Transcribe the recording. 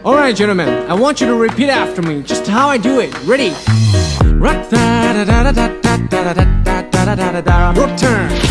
Alright, gentlemen, I want you to repeat after me, just how I do it. Ready? Rock turn.